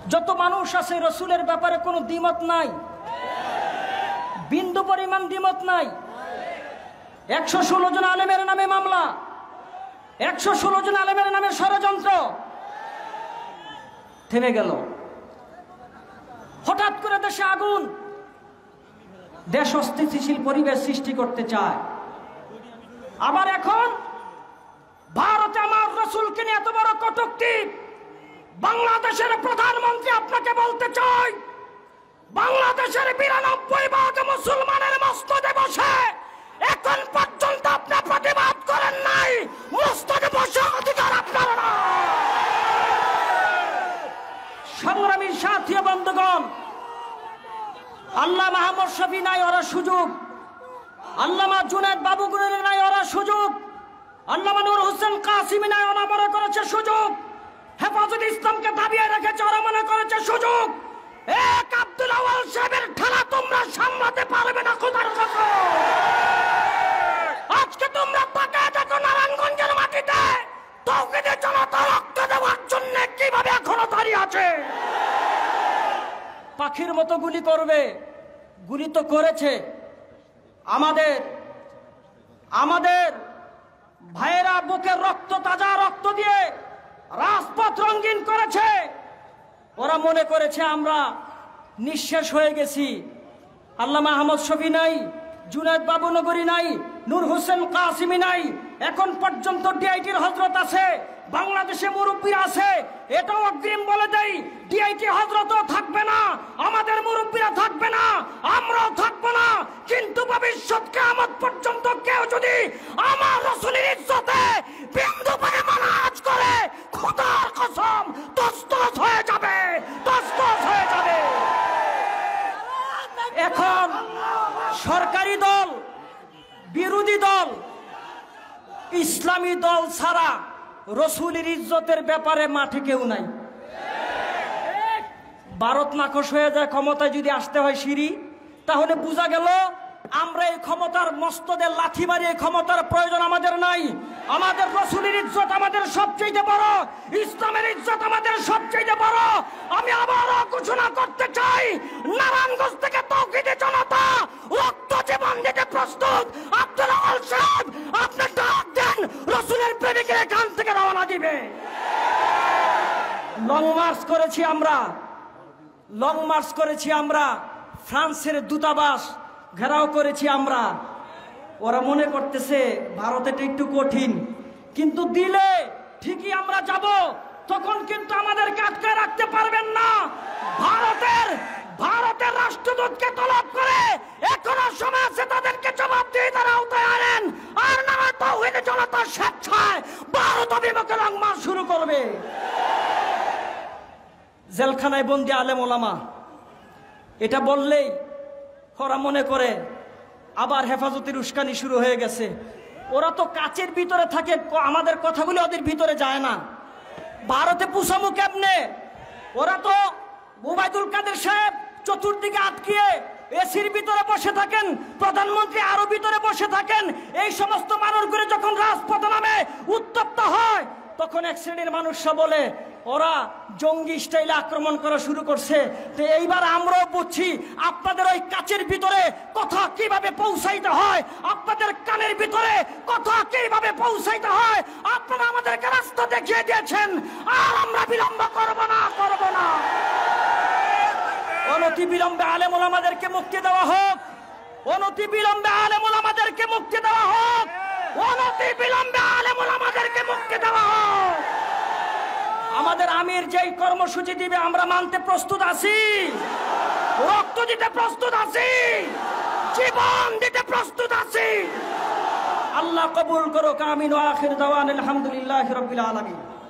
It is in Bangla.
যত মানুষ আছে রসুলের ব্যাপারে কোনো দ্বিমত নাই, বিন্দু পরিমাণ দ্বিমত নাই। 116 জন আলেমের নামে মামলা, 116 জন আলেমের নামে ষড়যন্ত্র থেমে গেল। হঠাৎ করে দেশে আগুন, দেশ অস্থিতিশীল পরিবেশ সৃষ্টি করতে চায়। আবার এখন ভারতে আমার রসুলকে নিয়ে এত বড় কটূক্তি। বাংলাদেশের প্রধানমন্ত্রী আপনাকে বলতে চাই, বাংলাদেশের 92% মুসলমানের মসনদে বসে এখন পর্যন্ত আপনি প্রতিবাদ করেন নাই। মসনদে বসে অধিকার আপনার না। সংগ্রামী সাথী বন্ধুগণ, আল্লাহ মাহমুদ শফি নাই ওরা সুযোগ, আল্লামা জুনায়েদ বাবুগুনের নাই ওরা সুযোগ, আল্লামা নূর হোসেন কাসিমি নাই ওরা মনে করেছে সুযোগ, হেফাজত ইসলামকে দাবিয়ে রেখেছে ওরা মনে করেছে সুযোগ। এক আব্দুল আওয়াল সাহেবের খেলা তোমরা সামলাতে পারবে না খোদার কসম। আজকে তোমরা তাকায় দেখো নারায়ণগঞ্জের মাটিতে তাওহীদের জনতা রক্ত দেওয়ার জন্য কিভাবে এখনো দাঁড়িয়ে আছে। পাখির মতো গুলি করবে, গুলি তো করেছে। আমাদের ভাইয়েরা বুকের রক্ত, তাজা রক্ত দিয়ে রাজপথ রঙিন করেছে। ওরা মনে করেছে আমরা নিঃশেষ হয়ে গেছি। আল্লামা আহমদ শফি নাই, জুনায়েদ বাবুনগরী নাই, নূর হোসেন কাসিমি নাই, এখন পর্যন্ত ডিআইটির হযরত আছে, বাংলাদেশে মুরব্বীরা আছে। এটাও অগ্রিম বলে দেই, ডিআইটি হযরতও থাকবে না, আমাদের মুরব্বীরা থাকবে না, আমরাও থাকবো না। কিন্তু ভবিষ্যৎ কিয়ামত পর্যন্ত কেউ যদি আমার রাসূলের ইজ্জতে বিন্দু পরিমাণ আঁচ করে, খোদার কসম তছনছ হয়ে যাবে, তছনছ হয়ে যাবে। এখন সরকারি দল, বিরোধী দল, ইসলামী দল ছাড়া রসুলের ইজ্জতের ব্যাপারে মাঠে কেউ নাই। ভারত নাকশ হয়ে যায় ক্ষমতায় যদি আসতে হয় সিঁড়ি, তাহলে বোঝা গেল আমরা এই ক্ষমতার মস্তদের লাথি মারি, এই ক্ষমতার প্রয়োজন আমাদের নাই। আমাদের রসুলের ইজ্জত আমাদের সবচেয়ে বড়, ইসলামের ইজ্জত আমাদের সবচেয়ে বড়। আমি আবারও ঘোষণা করতে চাই, নারায়ণগঞ্জ থেকে তাওহীদের জনতা রক্ত জীবন দিতে প্রস্তুত। আব্দুল আওয়াল সাহেব আপনি ডাক দেন, রসুলের প্রেমিকের এখান থেকে রওনা দিবে। লং মার্চ করেছি আমরা, লং মার্চ করেছি আমরা, ফ্রান্সের দূতাবাস ঘেরাও করেছি আমরা। ওরা মনে করতেছে ভারতেটা একটু কঠিন, কিন্তু দিলে ঠিকই আমরা যাব। তখন কিন্তু আমাদেরকে আটকে রাখতে পারবেন না। ভারতের রাষ্ট্রদূতকে তলব করে এখনো সময় আছে, তাদেরকে জবাব দিয়ে তারা আওতায় আনেন। আর না তাওহীদের জনতা স্বেচ্ছায় ভারত অভিমুখে লং মার্চ শুরু করবে। জেলখানায় বন্দি আলেম ওলামা, এটা বললেই ওরা মনে করে আবার হেফাজতের উস্কানি শুরু হয়ে গেছে। ওরা তো কাচের ভিতরে থাকে, আমাদের কথাগুলো ওদের ভিতরে যায় না। ভারতে পুষামু কেমনে? ওরা তো ওবায়দুল কাদের সাহেব চতুর্দিকে আটকিয়ে এসির ভিতরে বসে থাকেন, প্রধানমন্ত্রী আরো ভিতরে বসে থাকেন। এই সমস্ত মানুষগুলো যখন রাজপথে নামে উত্তপ্ত হয়, তখন এক শ্রেণীর মানুষরা বলে ওরা জঙ্গি স্টাইলে আক্রমণ করা শুরু করছে। তো এইবার আমরাও বুঝছি আপনাদের ওই কাচের ভিতরে কথা কিভাবে পৌঁছাইতে হয়, আপনাদের কানের ভিতরে কথা কিভাবে পৌঁছাইতে হয়। আপনারা আমাদেরকে রাস্তা দেখিয়ে দিয়েছেন, আর আমরা বিলম্ব করব না। অনতি বিলম্বে আলেম ওলামাদেরকে মুক্তি দেওয়া হোক, অনতি বিলম্বে আলেম ওলামাদেরকে মুক্তি দেওয়া হোক, অনতি বিলম্বে আলেম ওলামাদেরকে মুক্তি দেওয়া হোক। আমাদের আমির যেই কর্মসূচি দিবে আমরা মানতে প্রস্তুত আছি, রক্ত দিতে প্রস্তুত আছি, জীবন দিতে প্রস্তুত আছি। আল্লাহ কবুল করুক, আমিন। ওয়া আখির দাওয়ানা আলহামদুলিল্লাহি রাব্বিল আলামিন।